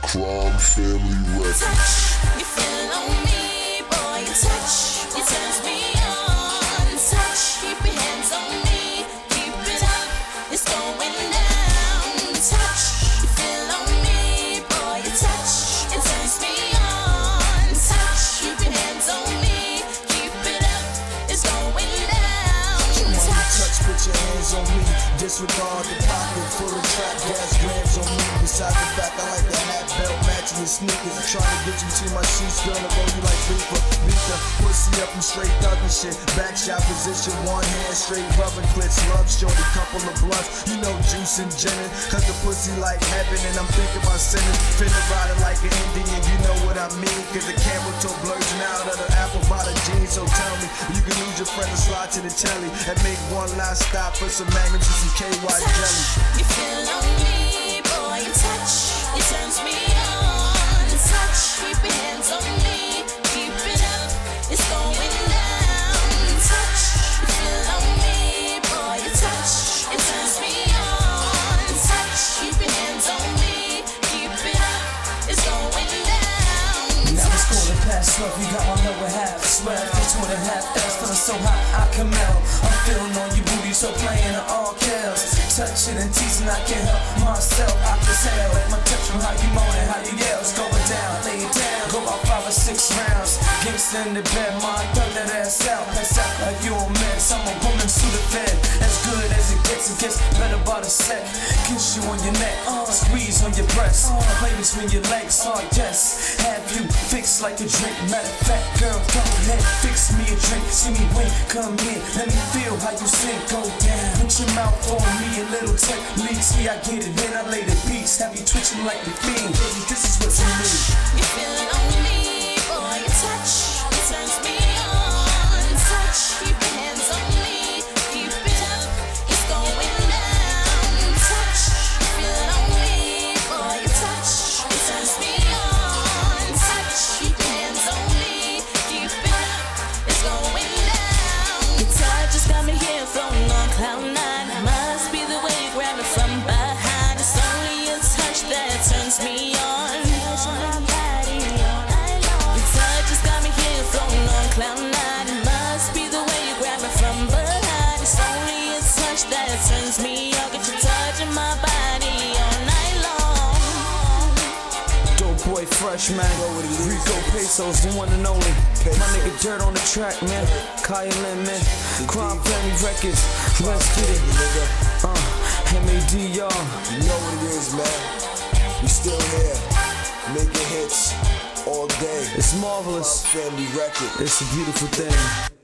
Crime Family Records. You feel on me, boy, you touch, it turns me on. Touch, keep your hands on me, keep it up, it's going down. Touch, you feel on me, boy, you touch, it turns me on. Touch, keep your hands on me, keep it up, it's going down. Touch, put your hands on me, disregard the pocket full of trap gas grams on me. Besides the fact I like the hat belt matching your sneakers, I'm trying to get you to my sheets, girl, I roll you like beeper. Beat the pussy up and straight thuggin' shit. Back shot position, one hand straight rubbing clits. Love shorty, couple of blunts, you know juice and ginin'. Cause the pussy like heaven and I'm thinking about sinning. Finna ride it like an Indian, you know what I mean. Cause the camel toe blurting out of the apple bottom jeans. So tell me, you can lose your friend and slide to the telly and make one last stop for some magnums and some KY jelly. You feel on me, boy, you touch, it turns me on. Touch, keep your hands on me, keep it up, it's going down. Touch, you feel on me, boy, you touch, it turns me on. Touch, keep your hands on me, keep it up, it's going down. Now it's going past love, you got my lower half. Swear for 2.5 hours, feeling so hot I can melt. I'm feeling on your booty, so playing in all kills. Touching and teasing, I can't help myself. I can tell like my touch from how you moaning, how you yell. It's going down, lay it down. Go about 5 or 6 rounds. Gangsta in the bed, ma, thug that ass out. Pass out like you don't mess. I'm a woman suited fed, as good as it gets. It gets better by the set. Kiss you on your neck, squeeze on your breast, play between your legs. Oh yes, have you fixed like a drink. Matter of fact, girl, come ahead, fix me a drink. See me wink, come in, let me feel how you sink. Go down, put your mouth on me, a little technique. See, I get it, then I lay the beats. Have you twitching like the fiend, baby, this is what you need. You feel it on me, boy, you touch, it turns me on. Touch, keep your hands on me, keep it up, it's going down. Touch, you feel it on me, boy, you touch, it turns me on. Touch, keep your hands on me, keep it up, it's going down. Your touch just got me here floating on cloud 9. Must be the way you grab it from behind. It's only a touch that turns me on. Cloud 9, it must be the way you grab it from behind. It's only a touch that turns me on. Get you touching my body all night long. Dope boy fresh, man. Rico Pesos, the one and only. My nigga Dirt on the track, man. Kaya Lynn, man. Crime Family Records. Let's get it. MAD, y'all. You know what it is, man. We still here, making hits all day. It's marvelous. Family Record. It's a beautiful thing.